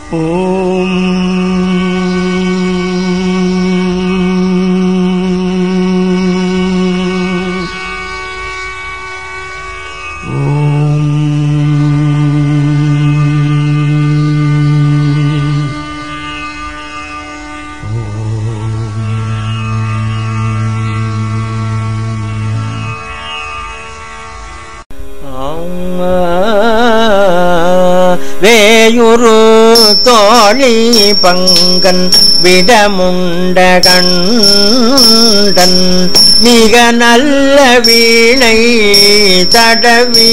ஓம் வேயுரு தோழி பங்கன் விடமுண்ட கண்டன் மிக நல்ல வீணை தடவி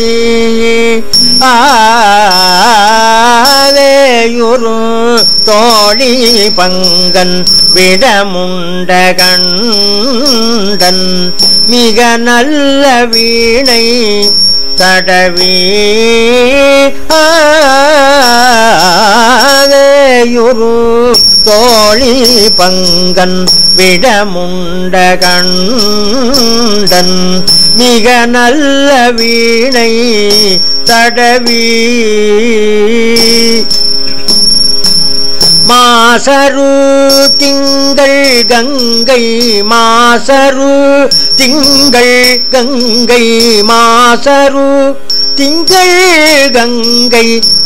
வேயுரு தோழி பங்கன் விடமுண்ட கண்டன் மிக நல்ல வீணை தடவி ஆயுரு தோழி பங்கன் விடமுண்ட கண்டன் மிக நல்ல வீணை தடவி மாசரு திங்கள் கங்கை மாசரு திங்கள் கங்கை மாசரு திங்கள் கங்கை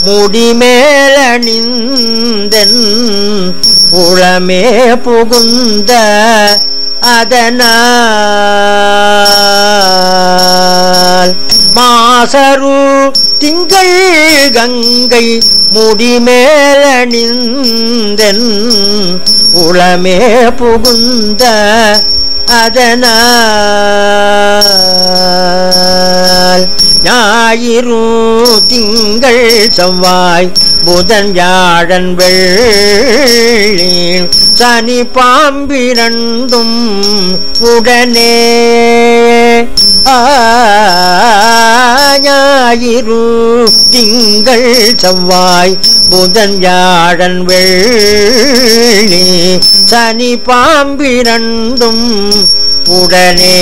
முடிமேலணிந்தென் உளமே புகுந்த அதனால் மாசரு திங்கள் கங்கை முடிமேலணிந்தென் உளமே புகுந்த அதனால் ஞாயிறு திங்கள் செவ்வாய் புதன் வியாழன் வெள்ளி சனி பாம்பிரண்டும் உடனே ஞாயிறு திங்கள் செவ்வாய் புதன் வியாழன் வெள்ளி சனி பாம்பிரண்டும் உடனே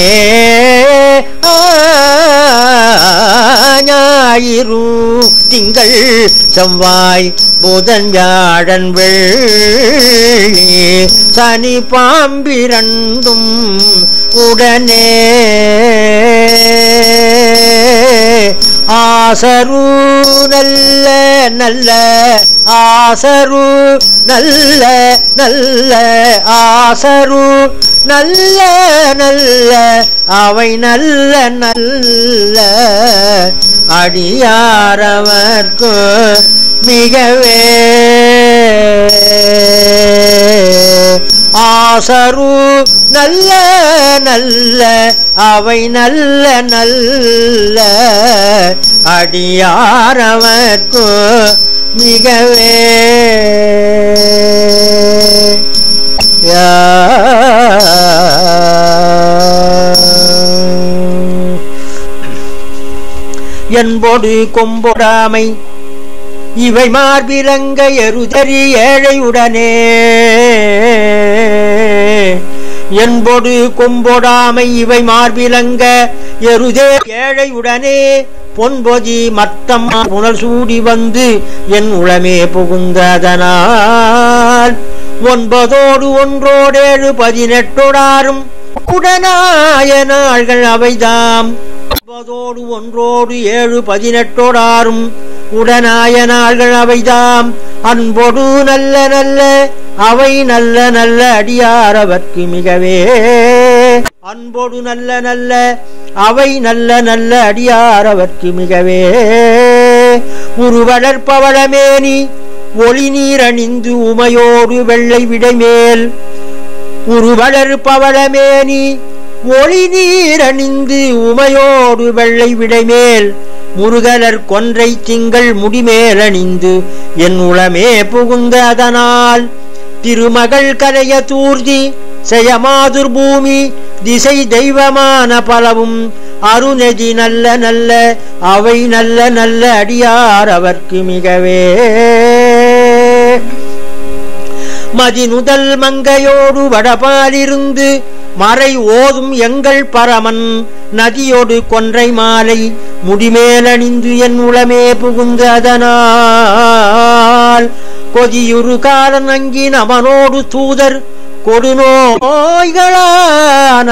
ஞாயிறு திங்கள் செவ்வாய் புதன் வியாழன் வெள்ளி சனி பாம்பிரண்டும் உடனே ஆசரு நல்ல நல்ல ஆசரு நல்ல நல்ல ஆசரு நல்ல நல்ல அவை நல்ல நல்ல அடியாரவர்க்கு மிகவே ஆசரு நல்ல நல்ல அவை நல்ல நல்ல அடியாரவர்க்கு மிகவே என்பொடு கொம்பொடாமை இவை மார்பிலங்க எருதறி ஏழையுடனே என்பொடு கொம்பொடாமை இவை மார்பிலங்க எருதே ஏழையுடனே பொன்பொதி மத்தம் புனல் சூடி வந்து என் உளமே புகுந்ததனால் 9 1 18 உடனாய நாள்கள் அவைதாம் 9 1 18 உடனாய நாள்கள் அவைதாம் அன்பொடு நல்ல நல்ல அவை நல்ல நல்ல அடியாரவர்க்கு மிகவே அன்பொடு நல்ல நல்ல அவை நல்ல நல்ல அடியாரவர்க்கு மிகவே உருவளர்பவளமேனி ஒளி நீரணிந்து உமையோடு வெள்ளை விடைமேல் உருவளர்பவளமேனி ஒளி நீரணிந்து உமையோடு வெள்ளை விடைமேல் முருகலர் கொன்றை திங்கள் முடிமேலணிந்து என் உளமே புகுந்த அதனால் திருமகள் கலைய தூர்தி செயமாதுர் பூமி திசை தெய்வமான பலவும் அருணெதி நல்ல நல்ல அவை நல்ல நல்ல அடியார் அவர்க்கு மிகவே மதிநுதல் மங்கையோடு வடபாலிருந்து மறை ஓதும் எங்கள் பரமன் நதியோடு கொன்றை மாலை முடிமேலணிந்து என் உளமே புகுந்து அதனால் கொதியுறு காலன் அங்கின் அவனோடு தூதர் கொடுநோய்களான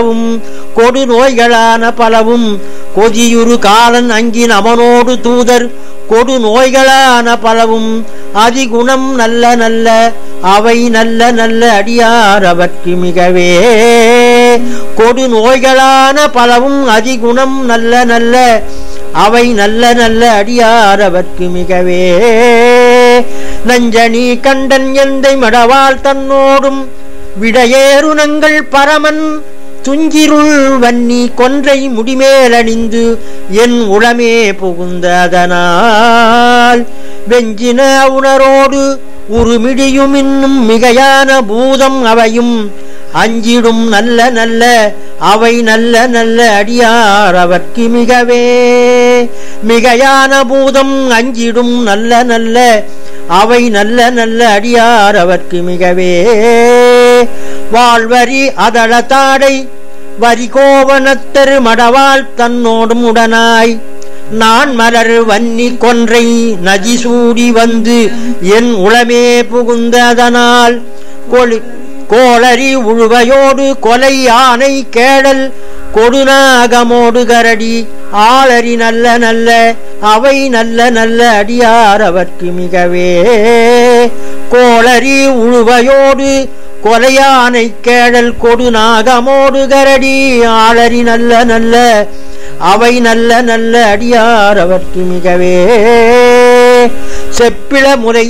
பலவும் கொதியுறு காலன் அங்கின் அவனோடு தூதர் கொடுநோய்களான பலவும் அதிகுணம் நல்ல நல்ல அவை நல்ல நல்ல அடியார் அவர்க்கு மிகவே கொடுநோய்களான பலவும் அதிகுணம் நல்ல நல்ல அவை நல்ல நல்ல அடியார் அவர்க்கு மிகவே நஞ்சனி கண்டன் எந்தை மடவாள் தன்னோடும் விடையேறுனங்கள் பரமன் துஞ்சிருள் வன்னி கொன்றை முடிமேலணிந்து என் உளமே புகுந்ததனால் வெஞ்சின உணரோடு உருமிடியும் இன்னும் மிகையான பூதம் அவையும் அஞ்சிடும் நல்ல நல்ல அவை நல்ல நல்ல அடியார் அவர்க்கு மிகவே மிகையான பூதம் அஞ்சிடும் நல்ல நல்ல அவை நல்ல நல்ல அடியார் அவர்க்கு மிகவே வாழ்வரி அதள தாடை வரி கோவணத்தரு மடவாள் தன்னோடும் உடனாய் நான் மலர் வன்னி கொன்றை நஜிசூடி வந்து என் உளமே புகுந்ததனால் கோளரி உழுவையோடு கொலை ஆனை கேடல் கொடுநாகமோடு கரடி ஆளரி நல்ல நல்ல அவை நல்ல நல்ல அடியார் அவர்க்கு மிகவே கோளரி உழுவையோடு கொலையானை கேடல் கொடுநாகமோடு கரடி ஆளரி நல்ல நல்ல அவை நல்ல நல்ல அடியார் அவர்க்கு மிகவே செப்பிள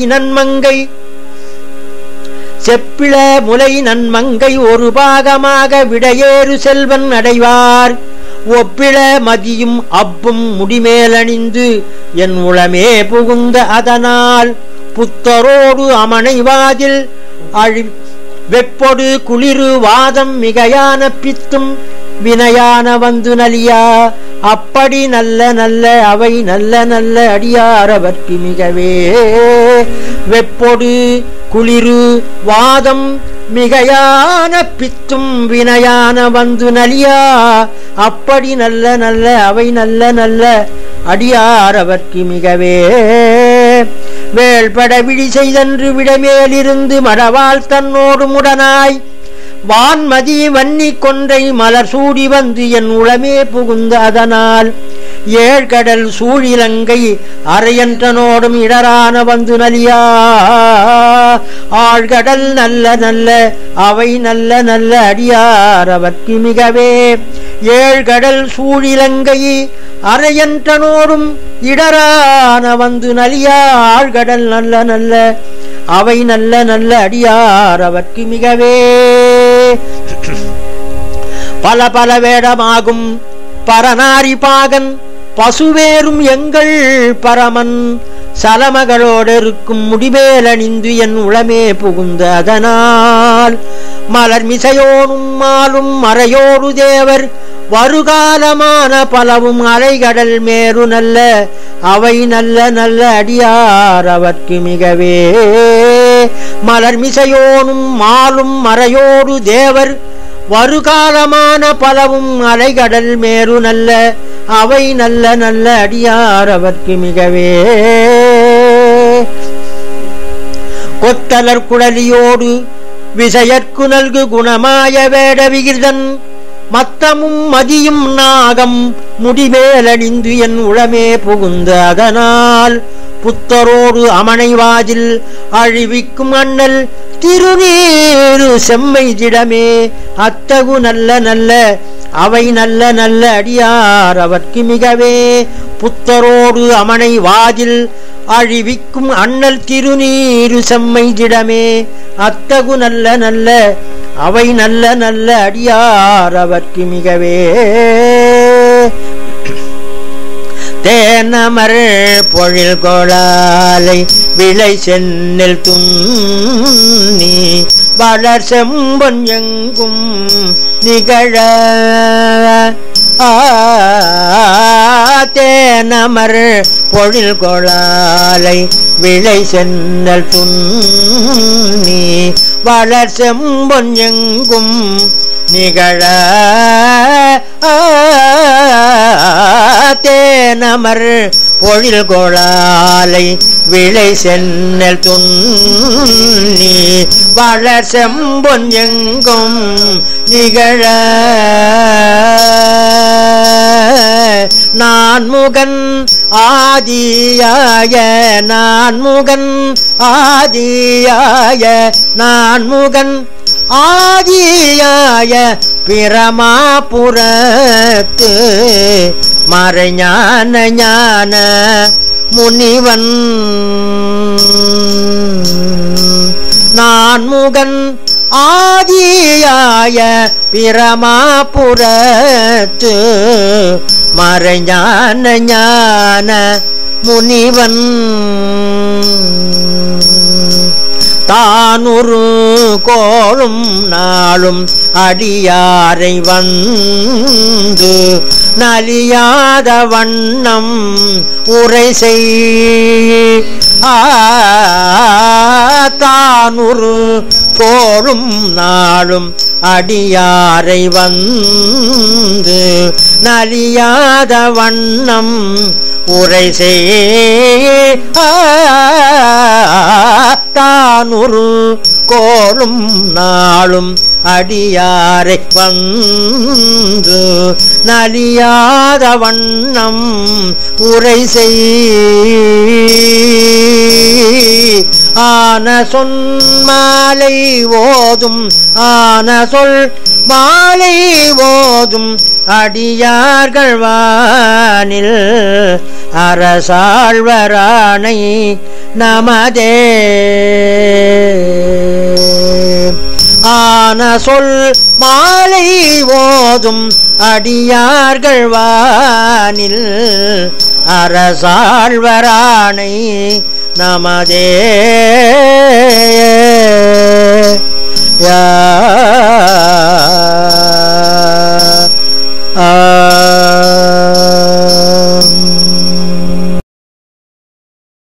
முலை நன்மங்கை ஒரு பாகமாக விடையேறு செல்வன் அடைவார் ஒப்பிள மதியும் அப்பும் முடிமேலணிந்து என் உளமே புகுந்த அதனால் புத்தரோடு அமனைவாதில் வெப்பொடு குளிரு வாதம் மிகையான பித்தும் வினையான வந்து நலியா அப்படி நல்ல நல்ல அவை நல்ல நல்ல அடியார் அவர்க்கு மிகவே வெப்பொடு குளிரு வாதம் மிகையான பித்தும் வினையான வந்து நலியா அப்படி நல்ல நல்ல அவை நல்ல நல்ல அடியார் அவர்க்கு மிகவே வேள்பட விழி செய்தன்று விடமேலிருந்து மடவாள் தன்னோடு முடனாய் வான்மதி வன்னி கொன்றை மலர் சூடி வந்து என் உளமே புகுந்த அதனால் ஏழ்கடல் சூழிலங்கை அரையன்றனோடும் இடரான வந்து நலியா ஆழ்கடல் நல்ல நல்ல அவை நல்ல நல்ல அடியார் அவர்க்கு மிகவே ஏழ்கடல் சூழிலங்கை அரையன்றனோடும் இடரான வந்து நலியா ஆழ்கடல் நல்ல நல்ல அவை நல்ல நல்ல அடியார் அவர்க்கு மிகவே பல பல வேடமாகும் பரநாரி பாகன் பசுவேறும் எங்கள் பரமன் சலமகளோடு இருக்கும் முடிமேலணிந்து என் உளமே புகுந்த அதனால் மலர் மிசையோனும் மாலும் மறையோடு தேவர் வருகாலமான பலவும் அலைகடல் மேரு நல்ல அவை நல்ல நல்ல அடியார் அவர்க்கு மிகவே மலர் மிசையோனும் மாலும் மறையோடு தேவர் வருகாலமான பலவும் அலைகடல் மேரு நல்ல அவை நல்ல நல்ல அடியார் அவர்க்கு மிகவே கொத்தலர் குழலியோடு விசையற்கு நல்கு குணமாய வேட விகிர்தன் மத்தமும் மதியும் நாகம் முடிமேலணிந்து என் உளமே புகுந்த அதனால் புத்தரோடு அமனைவாதில் அழிவிக்கும் அண்ணல் திருநீரு செம்மை திடமே அத்தகு நல்ல நல்ல அவை நல்ல நல்ல அடியார் அவர்க்கு மிகவே புத்தரோடு அமனைவாதில் அழிவிக்கும் அண்ணல் திருநீரு செம்மை திடமே அத்தகு நல்ல நல்ல அவை நல்ல நல்ல அடியார் அவர்க்கு மிகவே தேனமர் பொழில் கோளாலை விளை சென்னில் துண்ணி வளர் செம்பொன் எங்கும் நிகழ தேனமர் பொழில் கோளாலை விளை சென்னல் துண்ணி வளர் செம்பொன் எங்கும் நிகழ தேனமர் பொழில் கொளாலை விளை சென்னல் துன்னி வளர் செம்பொன் எங்கும் நிகழ நான்முகன் ஆதியாய நான்முகன் ஆதியாய நான்முகன் ஆதியாய பிரமாபுரத்து மறைஞான ஞான முனிவன் நான்முகன் ஆதியாய பிரமாபுரத்து மறைஞான ஞான முனிவன் தானுரு கோளும் நாளும் அடியாரை வந்து நலியாத வண்ணம் உரை செய் தானுரு கோளும் நாளும் அடியாரை வந்து நலியாத வண்ணம் உரை செய் தானுரு கோளும் நாளும் அடியாரை வந்து நலியாத வண்ணம் உரை செய் ஆன சொல் மாலை ஓதும் ஆன சொல் மாலை ஓதும் அடியார்கள் வானில் அரசாழ்வரானை நமதே ஆன சொல் மாலை ஓதும் அடியார்கள் வானில் அரசாழ்வரானை நமதே